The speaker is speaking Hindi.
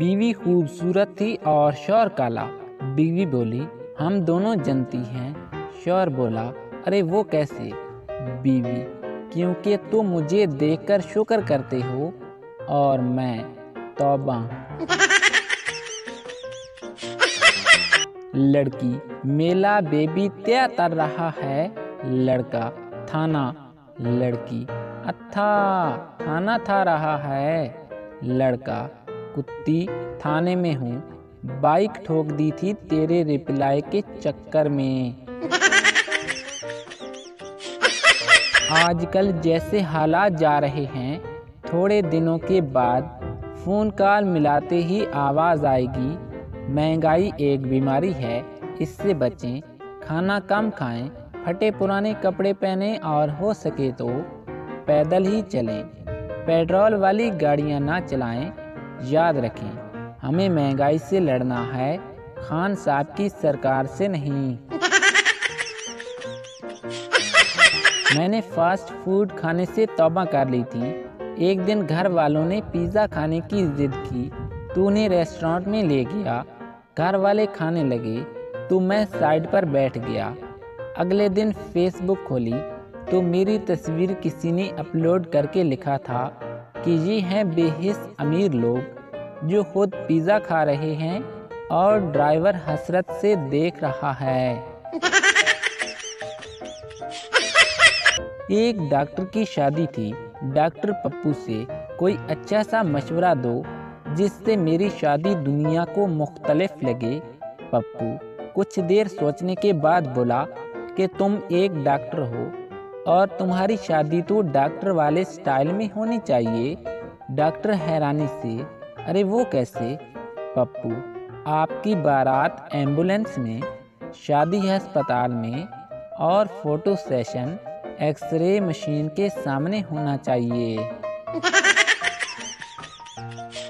बीवी खूबसूरत थी और शौहर काला। बीवी बोली, हम दोनों जनती हैं। शौहर बोला, अरे वो कैसे? बीवी, क्योंकि तुम मुझे देखकर शुक्र करते हो और मैं तौबा। लड़की, मेला बेबी तय कर रहा है। लड़का, थाना। लड़की, अच्छा थाना था रहा है। लड़का, कुत्ती थाने में हूँ, बाइक ठोक दी थी तेरे रिप्लाई के चक्कर में। आजकल जैसे हालात जा रहे हैं, थोड़े दिनों के बाद फ़ोन कॉल मिलाते ही आवाज़ आएगी, महंगाई एक बीमारी है, इससे बचें, खाना कम खाएं, फटे पुराने कपड़े पहनें और हो सके तो पैदल ही चलें, पेट्रोल वाली गाड़ियां ना चलाएं। याद रखें, हमें महंगाई से लड़ना है, खान साहब की सरकार से नहीं। मैंने फास्ट फूड खाने से तौबा कर ली थी। एक दिन घर वालों ने पिज़्ज़ा खाने की जिद की तो उन्हें रेस्टोरेंट में ले गया। घर वाले खाने लगे तो मैं साइड पर बैठ गया। अगले दिन फेसबुक खोली तो मेरी तस्वीर किसी ने अपलोड करके लिखा था कि ये हैं बेहिस अमीर लोग जो खुद पिज़्ज़ा खा रहे हैं और ड्राइवर हसरत से देख रहा है। एक डॉक्टर की शादी थी। डॉक्टर पप्पू से कोई अच्छा सा मशवरा दो जिससे मेरी शादी दुनिया को मुख्तलिफ लगे। पप्पू कुछ देर सोचने के बाद बोला कि तुम एक डॉक्टर हो और तुम्हारी शादी तो डॉक्टर वाले स्टाइल में होनी चाहिए। डॉक्टर हैरानी से, अरे वो कैसे? पप्पू, आपकी बारात एम्बुलेंस में, शादी अस्पताल में और फोटो सेशन एक्सरे मशीन के सामने होना चाहिए।